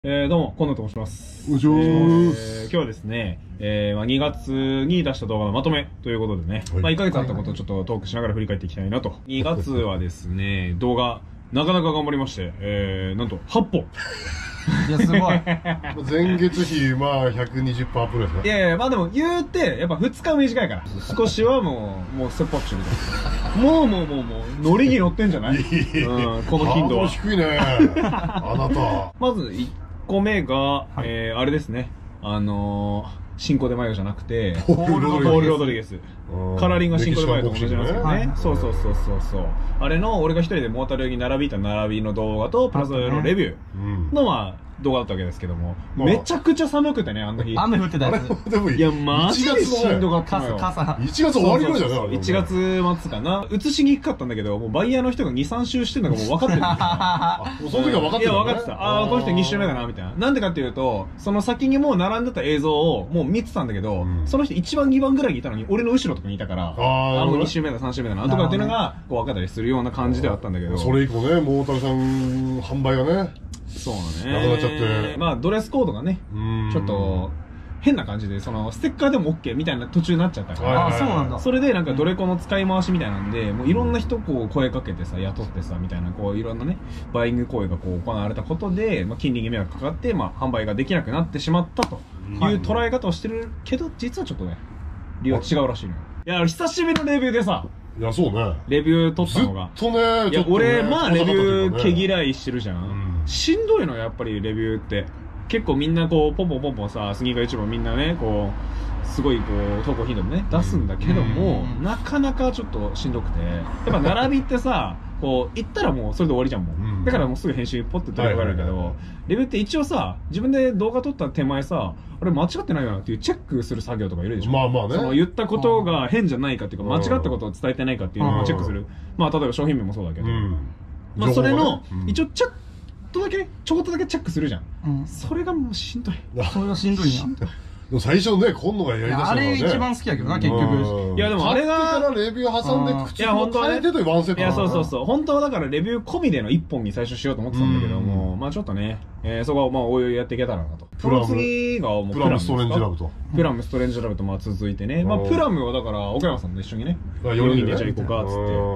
どうも、今野と申します。 お願いします。 今日はですね、2月に出した動画のまとめということでね、 はい、 1ヶ月あったことをちょっとトークしながら振り返っていきたいなと。2月はですね、動画、なかなか頑張りまして、なんと8本。 いや、すごい。 前月比、120%アップぐらいですか。 いやいや、でも言うて、やっぱ2日短いから、少しはもう、ステップアップしてるから。もう、ノリに乗ってんじゃない？この頻度は。 低いね。あなた。 まず1個目が、あれですね。シンコデマヨじゃなくて、 ポール・ロドリゲス。カラーリングがシンコデマヨと同じなんですよね。そう。あれの、俺が一人でモータルに並びた並びの動画と、プラスのレビューの、動画だったわけですけども、めちゃくちゃ寒くてね、あの日。 雨降ってたやつ。 いや、マジでしんどかったのよ。 傘。 1月終わりぐらいじゃない ？1月末かな。映しにくかったんだけど、もうバイヤーの人が2、3周してるのがもう分かってる。 もうその時は分かってる。 いや、分かってた。この人2周目だな、みたいな。なんでかっていうと、その先にもう並んでた映像をもう見てたんだけど、その人1番、2番ぐらいにいたのに、俺の後ろとかにいたから、もう2周目だ、3周目だな、とかっていうのが、こう分かったりするような感じではあったんだけど。 それ以降ね、モータルさん、販売がね。 そうね。 なくなっちゃって。 ドレスコードがね、ちょっと、変な感じで、ステッカーでも OK みたいな途中になっちゃったから。 あ、そうなんだ。 それでなんかドレコの使い回しみたいなんで、もういろんな人こう声かけてさ、雇ってさ、みたいな、こういろんなね、バイイング行為がこう行われたことで、近隣に迷惑かかって、販売ができなくなってしまったという捉え方をしてるけど、実はちょっとね、理由は違うらしいのよ。いや、久しぶりのレビューでさ、 いや、そうね。 レビュー撮ったのが。 ずっとね、 いや、俺、レビュー毛嫌いしてるじゃん。しんどいのやっぱりレビューって結構みんなこうポンポンさスニーカー YouTube みんなねこうすごいこう投稿頻度もね出すんだけどもなかなかちょっとしんどくてやっぱ並びってさこう行ったらもうそれで終わりじゃんもうだからもうすぐ編集ポッて取り掛かるけどレビューって一応さ自分で動画撮った手前さあれ間違ってないよなっていうチェックする作業とかいるでしょ。ねその言ったことが変じゃないかっていうか間違ったことを伝えてないかっていうのをチェックする例えば商品名もそうだけどそれの一応ちょっとだけね、ちょこっとだけチェックするじゃん。それがもうしんどい。 それがしんどいな。 でも最初ね、今野がやりだしたのはね。 あれ一番好きやけどな、結局。 いやでもあれが。 からレビュー挟んで口を変えてというワンセット。 いやそう。本当はだからレビュー込みでの1本に最初しようと思ってたんだけども、ちょっとね、そこはおいおいやっていけたらなと。その次がもうプラムストレンジラブと。 プラムストレンジラブと続いてね。プラムはだから岡山さんと一緒にね、4人でじゃあ行こうかっつって、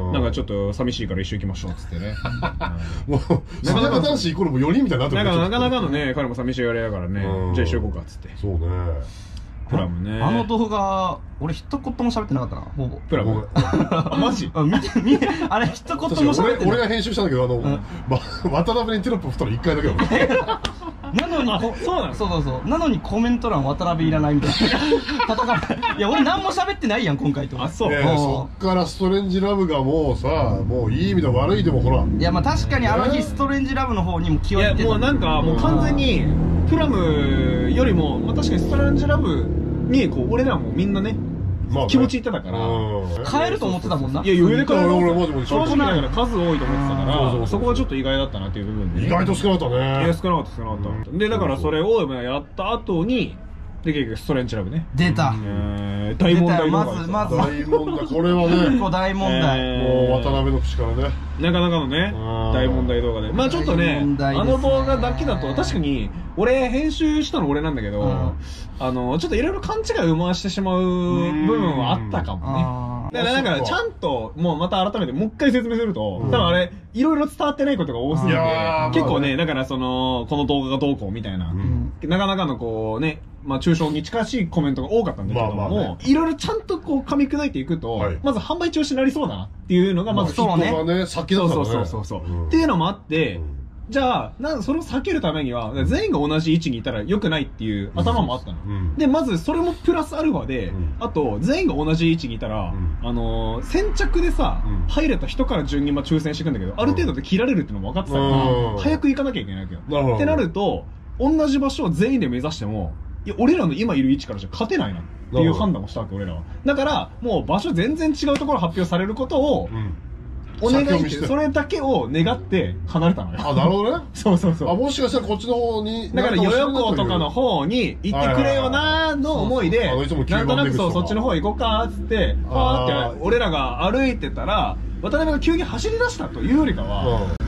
なんかちょっと寂しいから一緒行きましょうっつってね。 もう、なかなか男子イコールも4人みたいになってる。 なかなかのね、彼も寂しいあれやからね、じゃあ一緒行こうかっつって。 そうね。 プラムね。 あの動画、俺一言も喋ってなかったな、ほぼ。 プラム。マジ見て、あれ一言も喋ってない。 俺が編集したんだけど、渡辺にテロップ振ったら1回だけだ。 なのに、 そうなの？ そう。なのにコメント欄渡辺いらないみたいな。叩かれいや、俺何も喋ってないやん、今回と。 あ、そう。 そっからストレンジラブがもうさ、もういい意味で悪いでもほら。 いや、確かにあの日ストレンジラブの方にも気を入ってた。 いや、もうなんか、もう完全に、プラムよりも、確かにストレンジラブに、こう、俺らもみんなね、気持ちいってたから変えると思ってたもんな。 いや上で変える俺マジで正直だから数多いと思ってたからそこはちょっと意外だったなっていう部分で意外と少なかったね。 いや少なかったでだからそれをやった後にで結局ストレンジラブね出た大問題まず大問題これはね結構大問題もう渡辺の口からねなかなかのね大問題動画でちょっとねあの動画だけだと確かに俺編集したの俺なんだけどちょっといろいろ勘違いを生ましてしまう部分はあったかもねだからちゃんともうまた改めてもう一回説明すると多分あれいろいろ伝わってないことが多すぎて結構ねだからこの動画がどうこうみたいななかなかのこうね抽象に近しいコメントが多かったんだけどもいろいろちゃんとこう噛み砕いていくとまず販売中止になりそうだなっていうのがまずそうね先だったねそうっていうのもあってじゃあそれを避けるためには全員が同じ位置にいたら良くないっていう頭もあったのでまずそれもプラスアルファであと全員が同じ位置にいたら先着でさ入れた人から順に抽選していくんだけどある程度で切られるっていうのも分かってたから早く行かなきゃいけないわけよってなると同じ場所を全員で目指してもいや俺らの今いる位置からじゃ勝てないなっていう判断をしたわけ俺らはだからもう場所全然違うところ発表されることをお願いしてそれだけを願って離れたのよ。 あ、なるほどね。 そうもしかしたらこっちの方にだから代々木とかの方に行ってくれよなーの思いでなんとなくそっちの方行こうかーっつってパーって俺らが歩いてたら渡辺が急に走り出したというよりかは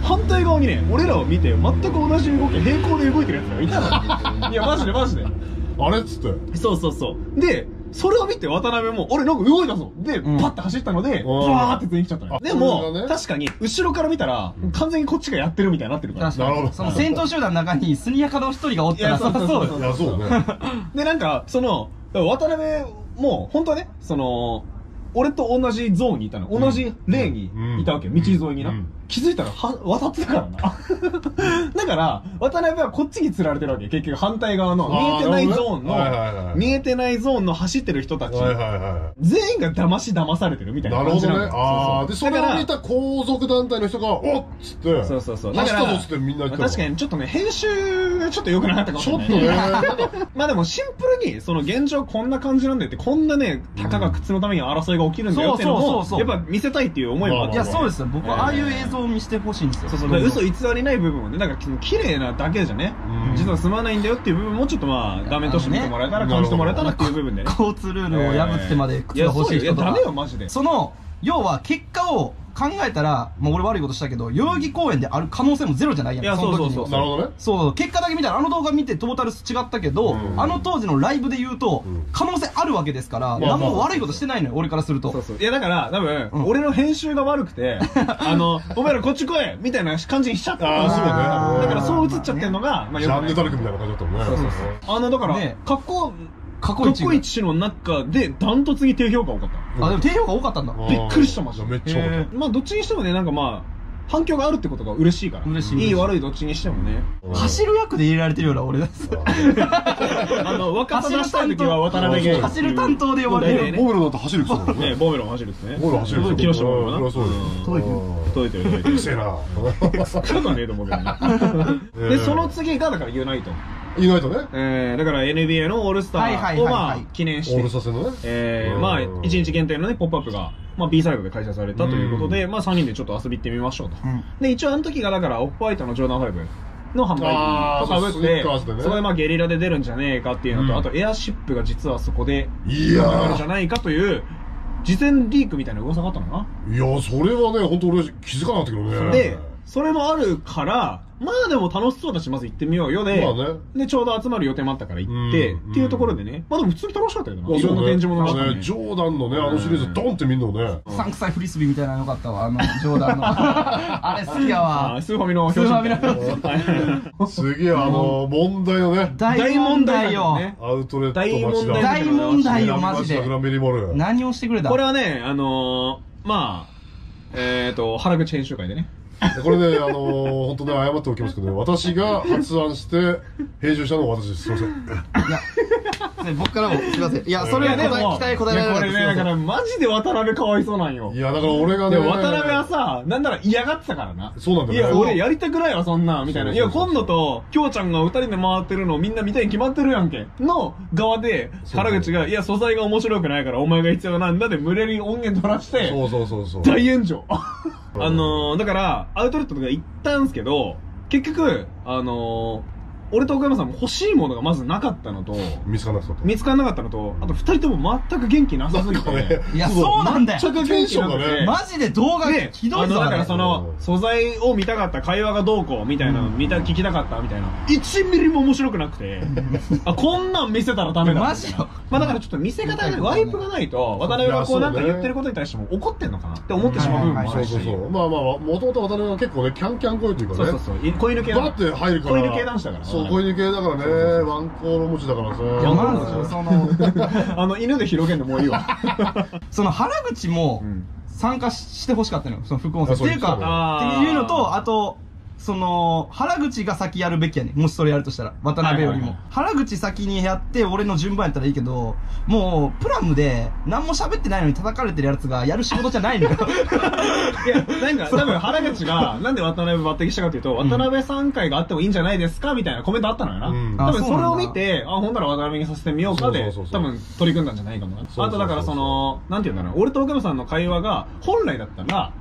反対側にね俺らを見て全く同じ動き平行で動いてるやつがいたの。いやマジでマジであれっつって。 そうそうそうでそれを見て渡辺も俺なんか動いたぞで、パッて走ったのでバーって全員来ちゃったのよ。でも、確かに後ろから見たら完全にこっちがやってるみたいになってるから。 なるほど。 その先頭集団の中にスニアカの一人がおったらそうそういやそうね。 でなんかその渡辺も本当はね俺と同じゾーンにいたの。同じレーンにいたわけ。道沿いにな。気づいたら渡ってたからな。だから、渡辺はこっちに釣られてるわけ。結局反対側の見えてないゾーンの、見えてないゾーンの走ってる人たち。全員が騙されてるみたいな感じなの。 なるほどね。ああ、で、それを見た後続団体の人が、おっつって、 そうそうそう。 走ったぞっつってみんな言ってた。 確かにちょっとね、編集がちょっと良くなかったかもしれない。 ちょっとね。 まあでもシンプルに、その現状こんな感じなんだよって、こんなね、たかが靴のために争いが起きるんだよっていうのも、やっぱ見せたいっていう思いもあって。 いや、そうですよ。僕はああいう映像を見せてほしいんですよ。 そうそう。嘘偽りない部分をね、なんか綺麗なだけじゃね、実は済まないんだよっていう部分もちょっとまあ、画面として見てもらえたら、感じてもらえたらっていう部分でね。 交通ルールを破ってまで靴が欲しい人とか。 いや、ダメよ、マジで。 その、要は結果を考えたら、もう俺悪いことしたけど、代々木公園である可能性もゼロじゃないやん。 いや、そうそうそう。 なるほどね。 そう、結果だけ見たら、あの動画見てトータル違ったけど、あの当時のライブで言うと、可能性あるわけですから、何も悪いことしてないのよ、俺からすると。 そうそう。いや、だから、多分、俺の編集が悪くて、お前らこっち来いみたいな感じにしちゃった。 ああ、そうね。 だからそう映っちゃってんのが、 まあ、ジャンネタルクみたいな感じだったもんね。 そうそうそう。だから、過去一の中でダントツに低評価多かった。 あ、でも低評価多かったんだ。 びっくりしたマジで。 めっちゃ多かった。 まあどっちにしてもね、なんかまあ、反響があるってことが嬉しいから。 嬉しい。 いい悪いどっちにしてもね。 走る役で入れられてるような俺です。 若さ出したい時は渡辺が走る担当で呼ばれる。 ボメロだと走るって言ってたもんね。 ボメロ走るですね。 ボメロ走る。 木下ボメロな。 届いてる。うるせえな。 そうだねと思うけどね。で、その次がだからユナイト。 ユナイトね。 だから NBA のオールスターをまあ記念して、 オールスター戦のね。 まあ1日限定のね、ポップアップが、まあ B サイドで開催されたということで、まあ3人でちょっと遊び行ってみましょうと。で、一応あの時がだからオフホワイトのジョーダン5の販売とかぶって、そこでまあゲリラで出るんじゃねえかっていうのと、あとエアシップが実はそこで出るんじゃないかという、事前リークみたいな噂があったのかな。 いや、それはね、本当俺気づかなかったけどね。 で、それもあるから、まあでも楽しそうだし、まず行ってみようよで、で、ちょうど集まる予定もあったから行って、っていうところでね、まあでも普通に楽しかったよな。いろんな展示物があってね。 ジョーダンのね、あのシリーズドンって見んのね。 うさんくさいフリスビーみたいなのよかったわ、ジョーダンの。あれ好きやわ。 スーファミの表紙。すげえ、問題のね。 大問題よ。 アウトレット大問題よ、マジで。 グランベリーモール。 何をしてくれた？ これはね、まあ、原口編集会でね。 これね、本当ね、謝っておきますけどね、私が発案して、編集したのは私です。すいません。いや、僕からもすいません。いや、それはね、期待答えられなかった。 これね、だからマジで渡辺かわいそうなんよ。 いや、だから俺がね。 渡辺はさ、なんなら嫌がってたからな。 そうなんだよね。いや、俺やりたくないわ、そんな、みたいな。いや、今度と、京ちゃんが二人で回ってるのをみんな見たいに決まってるやんけ。の側で、原口が、いや、素材が面白くないからお前が必要なんだで無理やり音源取らして、 そう。 大炎上。だから、アウトレットとか行ったんすけど、結局、俺と岡山さんも欲しいものがまずなかったのと、見つからなかったのと、あと二人とも全く元気なさすぎて。 いや、そうなんだよ。 全く元気なくて。 マジで動画ひどいぞ。 だからその、素材を見たかった、会話がどうこうみたいなの聞きたかったみたいな。1ミリも面白くなくて、こんなん見せたらダメだ。 マジよ。 まあだからちょっと見せ方がワイプがないと、渡辺がこうなんか言ってることに対しても怒ってんのかなって思ってしまう部分もあるし。 まあまあ、もともと渡辺は結構ね、キャンキャン声というかね。 そう。子犬系だって入るから。 子犬系男子だから。 そう、子犬系だからね、ワンコール持ちだからさ。 いや、まず、 犬で広げんのもういいわ。 その原口も参加してほしかったのよ、その副音声。っていうか、っていうのと、あと、原口が先やるべきやねん。もしそれやるとしたら。渡辺よりも。原口先にやって、俺の順番やったらいいけど、もう、プラムで、何も喋ってないのに叩かれてるやつがやる仕事じゃないのよ。 いや、なんか、多分原口が、なんで渡辺抜擢したかっていうと、渡辺3回があってもいいんじゃないですかみたいなコメントあったのよな。多分それを見て、ほんなら渡辺にさせてみようかで、多分取り組んだんじゃないかもな。あとだからなんていうんだろう、俺と岡山さんの会話が、本来だったら、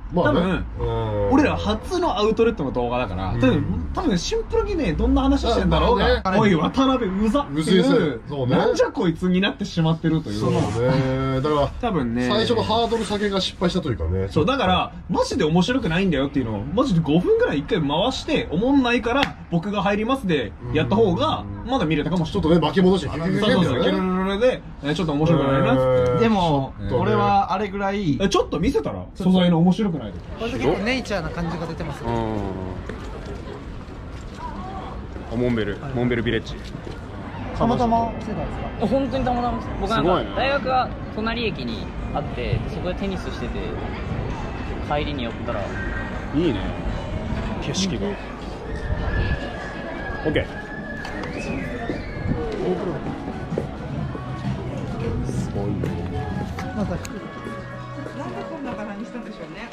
多分俺ら初のアウトレットの動画だから多分シンプルにね、どんな話してんだろうが、おい渡辺うざっていうなんじゃこいつになってしまってるという。 そうね、だから多分ね、 最初のハードル下げが失敗したというかね。 そうだからマジで面白くないんだよっていうのをマジで5分ぐらい1回回しておもんないから僕が入りますでやった方がまだ見れたかもしれない。 ちょっとね巻き戻してキュキュキュキュキュルルルでちょっと面白くないなって。 でも俺はあれぐらいちょっと見せたら素材の面白くないとこれ結構ネイチャーな感じが出てますね。 モンベルビレッジたまたま来てたんですか？本当にたまたま。僕なんか大学が隣駅にあってそこでテニスしてて帰りに寄ったらいいね景色が。オッケー。すごいね。 なんでこんな柄にしたんでしょうね。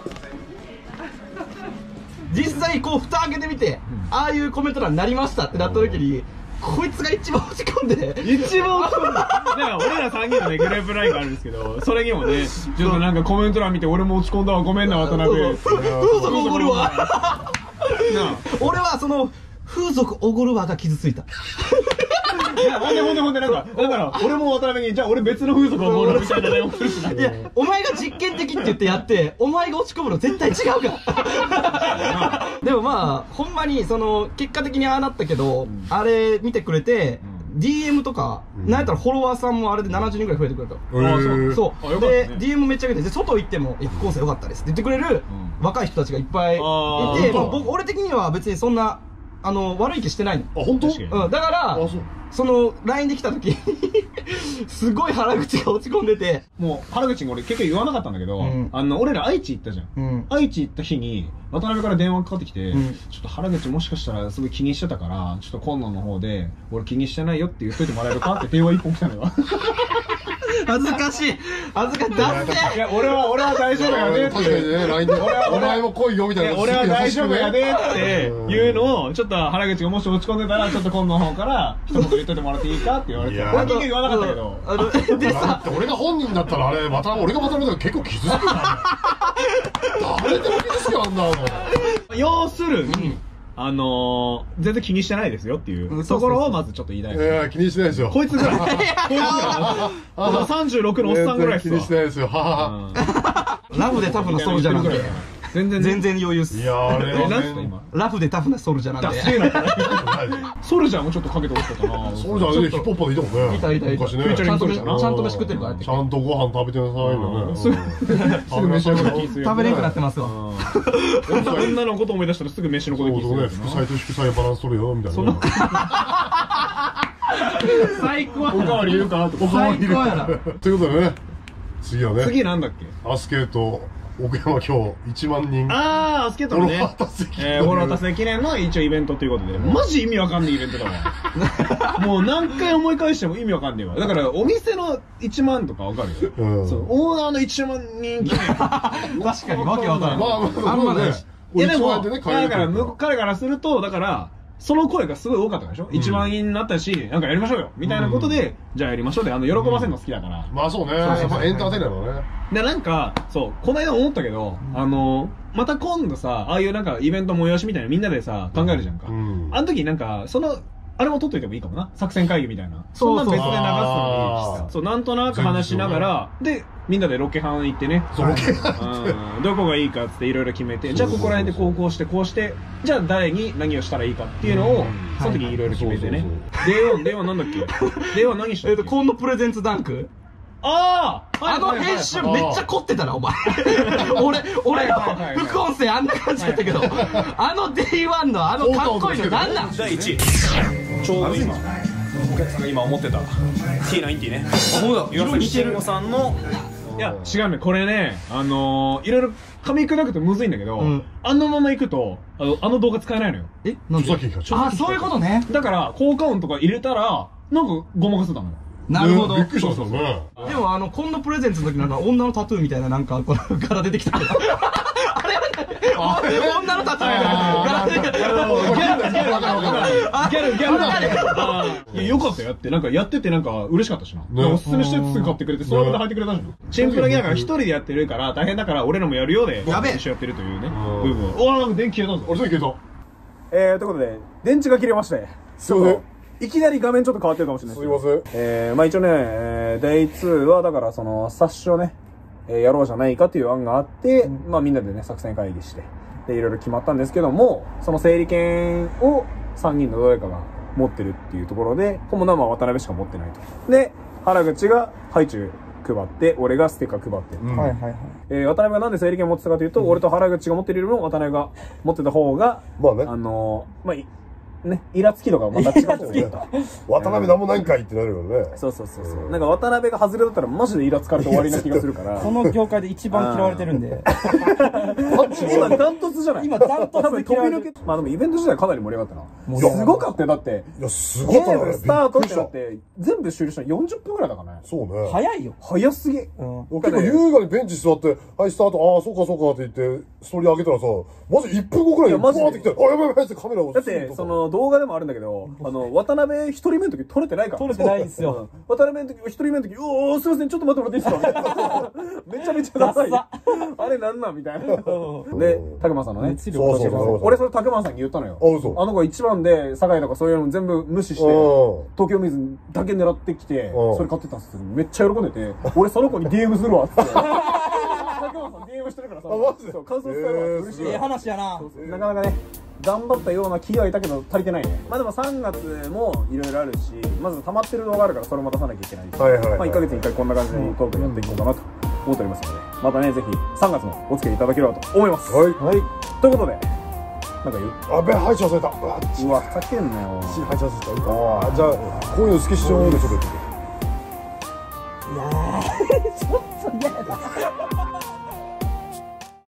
実際こう蓋開けてみて、ああいうコメント欄になりましたってなった時に、こいつが一番落ち込んで一番落ち込んでだから俺ら3人のねグループラインがあるんですけど、それにもねちょっとなんかコメント欄見て俺も落ち込んだわ、ごめんな渡辺、 風俗おごるわ俺はその風俗おごるわが傷ついた。 いやほんでなんかだから俺も渡辺にじゃあ俺別の風俗おごるみたいなね送るしな。 いやお前が実験的って言ってやってお前が落ち込むの絶対違うからでもまあほんまにその結果的にああなったけど、あれ見てくれて、DM とか、なんやったらフォロワーさんもあれで70人ぐらい増えてくれた。そうで DM めっちゃ来て、外行っても副音声良かったですって言ってくれる若い人たちがいっぱいいて、僕俺的には別にそんな悪い気してないの。 あ、本当？ だからその LINE で来た時すごい腹口が落ち込んでて、 もう腹口に俺結局言わなかったんだけど、俺ら愛知行ったじゃん。愛知行った日に渡辺から電話かかってきて、ちょっと腹口もしかしたらすごい気にしてたからちょっと今度の方で俺気にしてないよって言っといてもらえるかって電話一本来たのよ。 恥ずかしいだっていや俺は大丈夫やでって。 確かにね LINE でお前も来いよみたいな。 俺は大丈夫やでっていうのをちょっと原口がもし落ち込んでたらちょっと今度の方から一言言っといてもらっていいかって言われて、俺結局言わなかったけど、 でさ俺が本人だったらあれまた俺が渡辺だから結構傷つくよ。誰でも傷つくよあんなの。 要するに全然気にしてないですよっていうところをまずちょっと言いたい。 いや気にしてないですよ。 こいつぐらい。36のおっさんぐらい気にしてないですよ。 ラフでタフなソルジャーなんで全然余裕っす。 いやあれは何すか今ラフでタフなソルジャーなんで。 ソルジャーもちょっとかけてほしかったな。 ソルジャーねヒップホッパーでいたもんね。 いた昔ね。 ちゃんと飯食ってるから。 ちゃんとご飯食べてなさいのね。 すぐ飯のこと気する。 食べれなくなってますわ。 女のこと思い出したらすぐ飯のこと気する。 副菜と祝祭バランス取るよみたいな。 最高。おかわりいるかなと。 最高やな。 ということでね、次はね。 次なんだっけ？ アスケート奥山今日1万人。 アスケートのね。フォロワー達成記念の一応イベントということで、マジ意味わかんないイベントだわ。もう何回思い返しても意味わかんねえわ。だからお店の1万とかわかるよ。オーナーの1万人記念。 確かにわけわからん。 あんまないし。 いやでもだから彼からするとだからその声がすごい多かったでしょ。1万円になったしなんかやりましょうよみたいなことでじゃあやりましょうで喜ばせるの好きだから。 まあそうね。エンターテイナーだね。 でなんかそうこの間思ったけどまた今度さああいうなんかイベント催しみたいなみんなでさ考えるじゃんか。あの時なんかあれも撮っといてもいいかもな。作戦会議みたいな。そんな別で流すのもいいしさ。そう、なんとなく話しながら、で、みんなでロケハン行ってね。 ロケハンどこがいいかっていろいろ決めて、じゃあここら辺でこうして、じゃあ誰に何をしたらいいかっていうのを、その時にいろいろ決めてね。電話なんだっけ？電話何したっけ？ コンドプレゼンツダンク？編集めっちゃ凝ってたな、お前。俺の副音声あんな感じだったけど、Day1 のかっこいいのなんなん？ 第1位。ちょうど今、お客さんが今思ってた T90 ね。岩崎慎吾さんの、いや、違うね、これね、いろいろ噛み砕くとむずいんだけど、あのまま行くと、動画使えないのよ。 なんで？そういうことね。 だから、効果音とか入れたら、なんかごまかせたのよ。 なるほど。 びっくりしましたね。 でも今度プレゼンツの時なんか女のタトゥーみたいななんかこの柄出てきたけど。あれ女のタトゥーみたいな柄出てきた。 ギャル。いや、よかったよ。やって、なんかやっててなんか嬉しかったしな。おすすめしてすぐ買ってくれて、そのまま履いてくれたじゃん。シンプルにだから一人でやってるから大変だから俺らもやるようで、 やべえ。 一緒やってるというね、部分。おー、電気消えたぞ。 俺電気消えということで、電池が切れまして。 そうね。 いきなり画面ちょっと変わってるかもしれないすいません。 まあ一応ね、Day2 はだからその冊子をね、やろうじゃないかという案があって、まあみんなでね、作戦会議して、で、いろいろ決まったんですけども、その整理券を3人のどれかが持ってるっていうところで、主なのは渡辺しか持ってないと。で、原口がハイチュウ配って、俺がステッカー配ってる。 はいはいはい。 渡辺がなんで整理券持ってたかというと、俺と原口が持ってるよりも渡辺が持ってた方が、 まあね。 まあ、ね、イラつきとかまた違ってくると。 渡辺なんもないんかいってなるよね。 そうそうそう。なんか渡辺が外れだったらマジでイラつかれて終わりな気がするから。 この業界で一番嫌われてるんで。 今ダントツじゃない？ 今ダントツで飛び抜け。まあでもイベント自体かなり盛り上がったな。すごかったよ。だって、 いや、すごかったね。 ゲームスタートってだって、全部終了したの40分くらいだからね。 そうね。 早いよ。 早すぎ。 結構優雅にベンチ座って、はい、スタート、ああ、そうかそうかって言って、ストーリー上げたらさ、マジ1分後くらいにバーってきて、あ、やばいやばいってカメラを。 だって、その動画でもあるんだけど、渡辺一人目の時撮れてないから。 撮れてないんですよ。 渡辺の時、一人目の時、おー、すいません、ちょっと待ってもらっていいですかめちゃめちゃダサい。あれなんなんみたいな。で、たくまさんのね。 そう俺それたくまさんに言ったのよ。あの子一番で、酒井とかそういうの全部無視して、東京水だけ狙ってきて、それ買ってたんですよ。めっちゃ喜んでて、俺その子に DM するわって。たくまさん DM してるからさ。感想伝えるわ。嬉しい。 話やな。 なかなかね。頑張ったような気はいたけど足りてないね。まあでも3月もいろいろあるし、まず溜まってる動画あるからそれも出さなきゃいけないし、まあ1ヶ月に1回こんな感じでトークやっていこうかなと思っておりますので、またね、ぜひ3月もお付き合いいただければと思います。はい。ということで、なんか言う？ あべ、入っちゃ忘れた。 うわ、ふざけんなよ。 入っちゃ忘れた。じゃあ、こういうの好き視聴でちょっとやってて。 いやー、ちょっと嫌やな。